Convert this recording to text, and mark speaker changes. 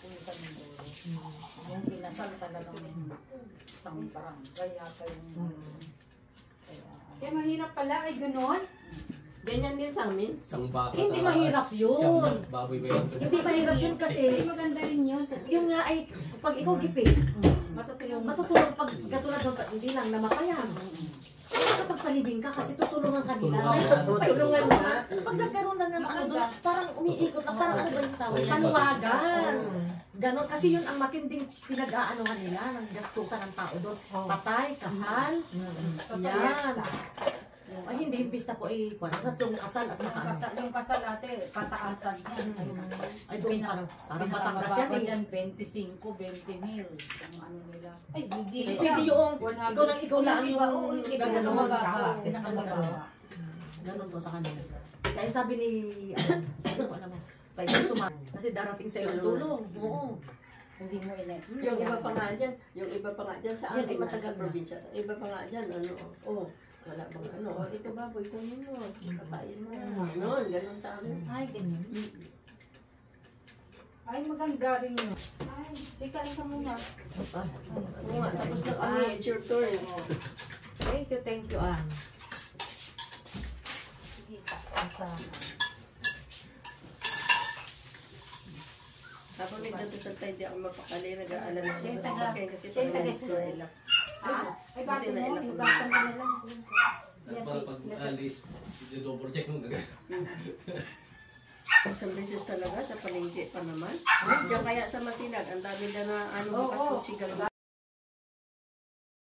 Speaker 1: sa Mindoro. Yung kinasal talagang isang barangay yata yung
Speaker 2: kaya mahirap pala ay gano'n.
Speaker 3: Ganyan din sa amin.
Speaker 4: Hindi mahirap yun.
Speaker 5: Baboy ba yun?
Speaker 4: Hindi mahirap yun kasi
Speaker 2: Maganda rin yun.
Speaker 4: yung nga ay pag ikaw gipit,
Speaker 2: Matutulong.
Speaker 4: pag katulad ng hindi lang namatayan. Kapag palibing ka kasi tutulungan ka nila.
Speaker 3: Tulungan na.
Speaker 4: Pag nagkaroon na ng ano doon, parang umiikot lang, parang ano ba yung tawag? Panuwagan. Ganon, kasi yun ang matinding pinag-aanohan nila, ng gastusan ng tao doon. Patay, kasal, yan. Ay, hindi yung pista ko ay yung kasal at nakaano.
Speaker 1: yung kasal ate, pataasan yan.
Speaker 4: Ay, doon parang Batangas yan eh.
Speaker 1: Yan, 25, 20 mil. Ang ano nila.
Speaker 2: Ay, hindi.
Speaker 4: Pwede yung, ikaw lang yung gano'n.
Speaker 1: Pinakamagawa.
Speaker 4: Ganon po sa kanila. Kaya sabi ni, alam mo, kaya sumagot. Kasi darating sa'yo ang tulong. Oo.
Speaker 1: Hindi mo in-expect.
Speaker 3: Yung iba pa nga dyan, sa
Speaker 4: Yan ay
Speaker 3: amin,
Speaker 4: matagal
Speaker 3: sa
Speaker 4: na.
Speaker 3: probinsya. Sa iba pa nga dyan, wala bang ito baboy, kunin mo, katayin mo. Ganon sa amin.
Speaker 2: Ay, ganyan. Ay, maganda rin yun. Ay, ikain ka muna.
Speaker 3: Tapos na kami, it's your turn.
Speaker 4: Thank you, Ann.
Speaker 2: Sige,
Speaker 3: Ako may dato tayo, di ako mapakali, nag-aalala ko sa sasakyan kasi parang nag-ilak.
Speaker 2: ay, base mo, hugasan ka na lang.
Speaker 5: Pag alis, double check mo gagawin.
Speaker 3: Isang beses talaga sa palengke pa naman. Diyan kaya sa Masinag, ang dami na bukas kong sigaw.